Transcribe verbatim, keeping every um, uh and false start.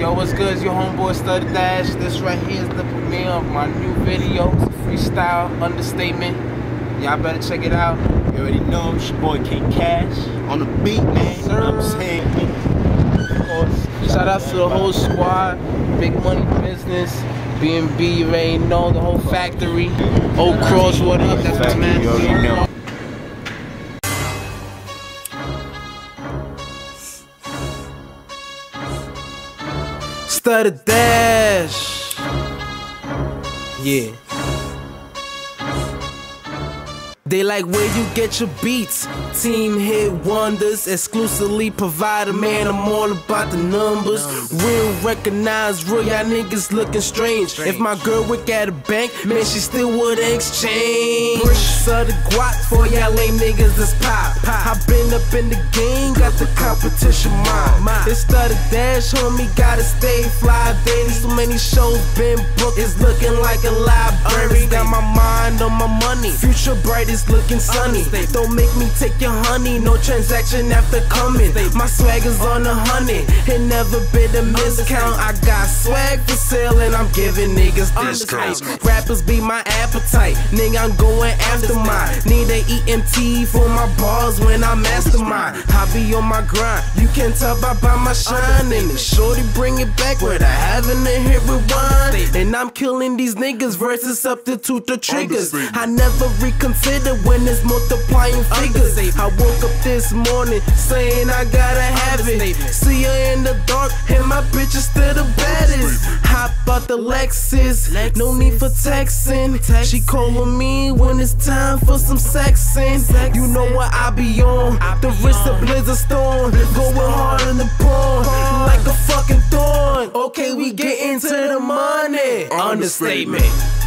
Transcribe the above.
Yo, what's good? It's your homeboy Stutter Dash. This right here is the premiere of my new video. It's a freestyle understatement. Y'all better check it out. You already know it's your boy King Cash on the beat, man. Sir. I'm saying, Of course. Shout out to the whole squad. Big Money Business. B and B, you already know. The whole factory. Old Cross, what up? That's my man. You already know. Stutter Dash. Yeah. They like where you get your beats. Team Hit Wonders, exclusively provide a man. I'm all about the numbers. Real recognized, real, y'all niggas looking strange. If my girl work at a bank, man, she still would exchange. Bricks of the guap for y'all lame niggas that's pop. I been up in the game, got the competition mind. It's Stutter Dash, homie, gotta stay fly daily. So many shows been booked, it's looking like a library. Got my mind on my money, future bright is looking sunny. Don't make me take your honey, no transaction after coming. My swag is on a hundred, it never been a miscount. I got swag for sale and I'm giving niggas discounts. Rappers be my appetite, nigga, I'm going after mine. Need a E M T for my bars when I mastermind. I be on my grind, you can tell by, by my shine. And the shorty bring it back with a having a hit rewind. And I'm killing these niggas versus substitute the triggers. I never reconsider when it's multiplying figures. I woke up this morning saying I gotta have it. See her in the dark and my bitch is still the baddest. Hop out the Lexus, no need for texting. She calling me when it's time for some sexing. You know what I be on, the wrist of Blizzard Storm. Going hard in the porn, like a fucking thorn. Okay, we get into the money. Understatement.